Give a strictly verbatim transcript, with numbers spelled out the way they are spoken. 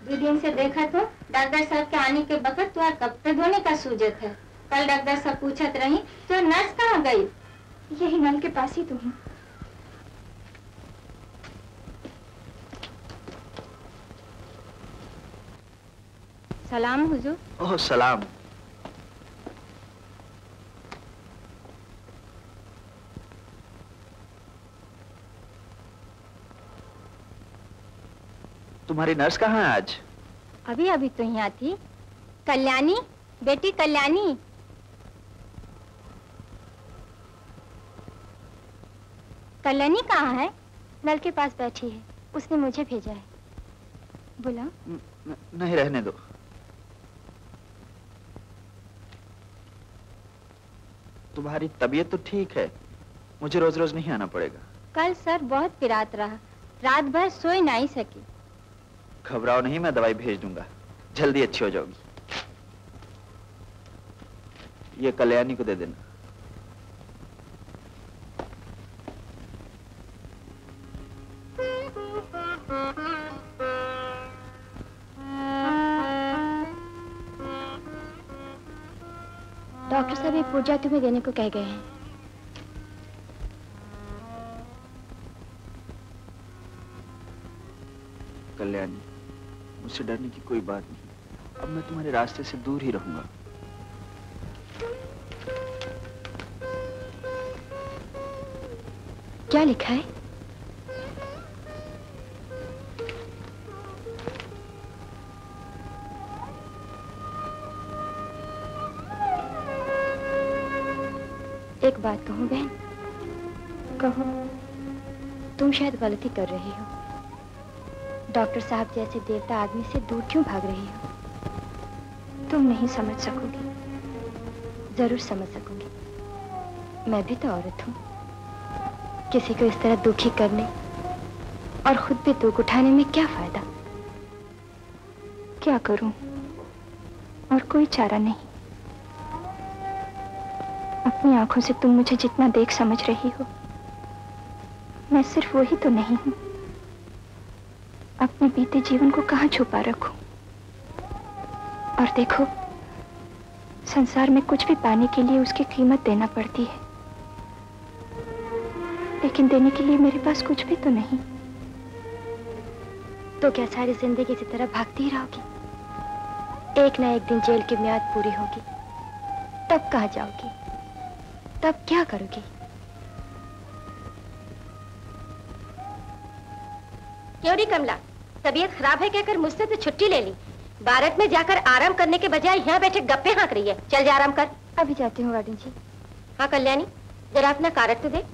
दो दिन से देखा तो डॉक्टर साहब के आने के वक्त तो कपड़े धोने का सूजत है। कल डॉक्टर साहब पूछत रही तो नर्स कहाँ गई? यही नल के पास ही तो हूँ। सलाम हुजूर। ओह सलाम। तुम्हारी नर्स कहाँ है आज? अभी अभी तो यहाँ थी। कल्याणी, बेटी कल्याणी। कल्याणी कहाँ है? नल के पास बैठी है, उसने मुझे भेजा है। बुला। नहीं, रहने दो। तुम्हारी तबीयत तो ठीक है, मुझे रोज रोज नहीं आना पड़ेगा। कल सर बहुत पिरात रहा, रात भर सोई नहीं सकी। घबराओ नहीं, मैं दवाई भेज दूंगा, जल्दी अच्छी हो जाओगी। ये कल्याणी को दे देना। डॉक्टर साहब ये पूजा तुम्हें देने को कह गए हैं। कल्याणी, मुझसे डरने की कोई बात नहीं। अब मैं तुम्हारे रास्ते से दूर ही रहूंगा। क्या लिखा है? एक बात कहूं बहन? कहो। तुम शायद गलती कर रही हो। डॉक्टर साहब जैसे देवता आदमी से दूर क्यों भाग रही हो? तुम नहीं समझ सकोगी। जरूर समझ सकोगी। मैं भी तो औरत हूँ। किसी को इस तरह दुखी करने और खुद भी दुख उठाने में क्या फायदा? क्या करूं? और कोई चारा नहीं। अपनी आंखों से तुम मुझे जितना देख समझ रही हो, मैं सिर्फ वही तो नहीं हूं। अपने बीते जीवन को कहां छुपा रखूं? और देखो, संसार में कुछ भी पाने के लिए उसकी कीमत देना पड़ती है, लेकिन देने के लिए मेरे पास कुछ भी तो नहीं। तो क्या सारी जिंदगी इसी तरह भागती रहोगी? एक ना एक दिन जेल की म्याद पूरी होगी, तब कहां जाओगी? तब क्या करोगी? क्यों री कमला, तबीयत खराब है कहकर मुझसे तो छुट्टी ले ली। भारत में जाकर आराम करने के बजाय यहाँ बैठे गप्पे हाँक रही है। चल जा आराम कर। अभी जाती हूँ वार्डन जी। हाँ कल्याणी, जरा अपना कारक तो दे।